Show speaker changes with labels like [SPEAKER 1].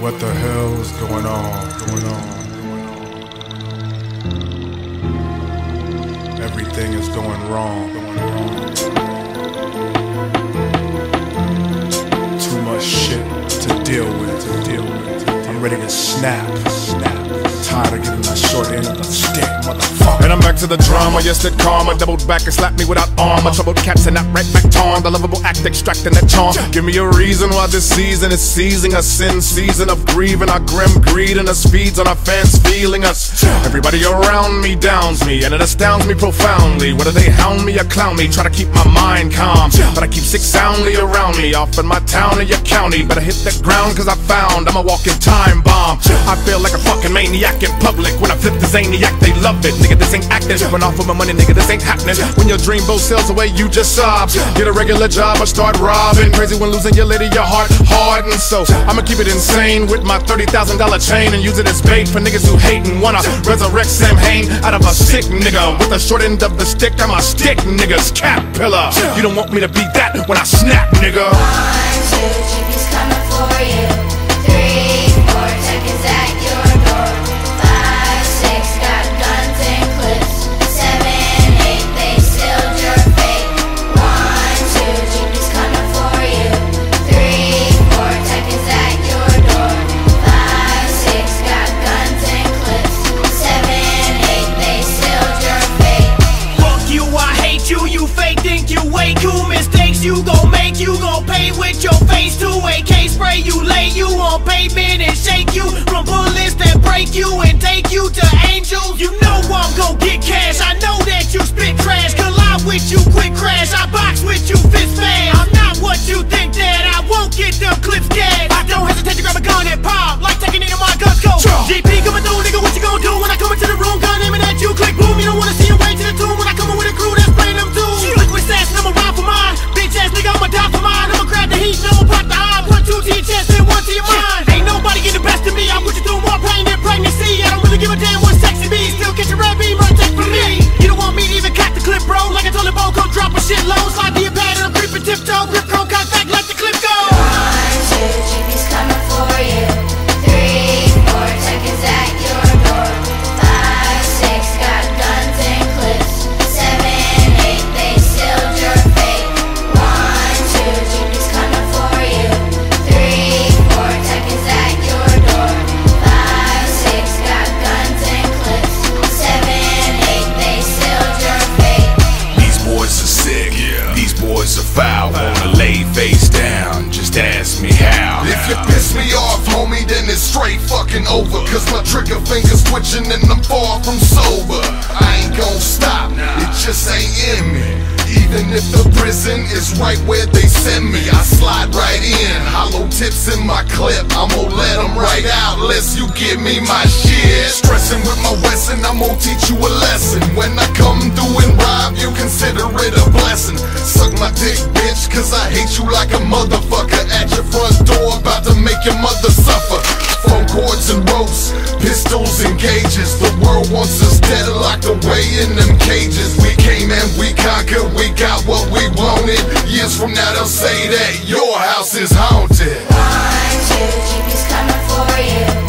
[SPEAKER 1] What the hell is going on? Everything is going wrong. Too much shit to deal with. I'm ready to snap. Tired of getting the short end of the stick, motherfucker. And I'm back to the drama, yes, that karma doubled back and slapped me without armor. Troubled cats and not right back torn. The lovable act extracting that charm. Give me a reason why this season is seizing us. Sin season of grieving, our grim greed and us feeds on our fans feeling us. Everybody around me downs me and it astounds me profoundly. Whether they hound me or clown me, try to keep my mind calm, but I keep sick soundly around me. Off in my town or your county, better hit the ground cause I found I'm a walking time bomb. I feel like a fucking maniac in public when I flip the zaniac, they love it. Nigga, this ain't acting, run off of my money, nigga, this ain't happening. When your dream boat sails away, you just sob. Get a regular job or start robbing. Crazy when losing your lady, your heart hardened. So I'ma keep it insane with my $30,000 chain and use it as bait for niggas who hate and wanna resurrect Sam Hain out of a sick nigga. With the short end of the stick, I'm a stick nigga's cap pillar. You don't want me to be that when I snap, nigga.
[SPEAKER 2] 1, 2, GP's coming for you. 3, 4, seconds at your door. 5, 6, got guns and clips. 7, 8, they sealed your fate. 1, 2, GP's coming for you. 3, 4, seconds at your door. 5, 6, got guns and clips. 7, 8, they sealed your fate.
[SPEAKER 3] Fuck you, I hate you, you fake think you way cool. Mistakes you gon' make, you gon' pay with your face. 2 AK spray you, lay you on pavement and shake you from bullets that break you and take you to angels. You know I'm gon' get cash, I know that you spit trash. Collide with you, quick crash, I box with you, fist fast. I'm not what you think that I won't get them clips dead. I don't hesitate to grab a gun and pop, like taking it in my guns go. GP coming through, nigga, what you gon' do when I come into the room? Gun aiming at you, click boom, you don't wanna see him way to the tomb. When I come in with a crew that's spraying them too. Liquid sass and I'ma ride for mine. Bitch ass nigga, I'ma die for mine. I'ma grab the heat and I'ma pop the eye. 1, 2 to your chest and 1 to your mind. Ain't nobody get the best of me. I put you through more pain than pregnancy. I don't really give a damn what sexy be. Still catch a red beam, run take from me. You don't want me to even cock the clip, bro. Like I told it, come drop a shit low. Slide to your pad and I'm creeping tiptoe. Grip chrome contact, let the clip go.
[SPEAKER 2] 1, 2, GP's coming for you. 3, 4, seconds at your door. 5, 6, got guns and clips. 7, 8, they sealed your fate. 1, 2, GP's coming for you. 3, 4, seconds at your door. 5, 6, got guns and clips. 7, 8, they sealed your fate.
[SPEAKER 4] These boys are sick, these boys are foul. Wanna lay face down, just ask me how.
[SPEAKER 5] If you piss me off, homie, then it's straight fucking over. Cause my trigger finger's twitching and I'm far from sober. I ain't gon' stop, it just ain't in me. Even if the prison is right where they send me, I slide right in. Hollow tips in my clip, I'm gon' let them right out unless you give me my shit. Stressing with my Wesson, I'm gon' teach you a lesson. When I come through and rob you, consider it a blessing. Suck my dick, bitch, cause I hate you like a motherfucker. At your front door, about to make your mother suffer. Phone cords and ropes, pistols and gauges. The world wants us dead, locked away in them cages. We came and we conquered, we got what we wanted. Years from now they'll say that your house is haunted.
[SPEAKER 2] 1, 2, GP's coming for you.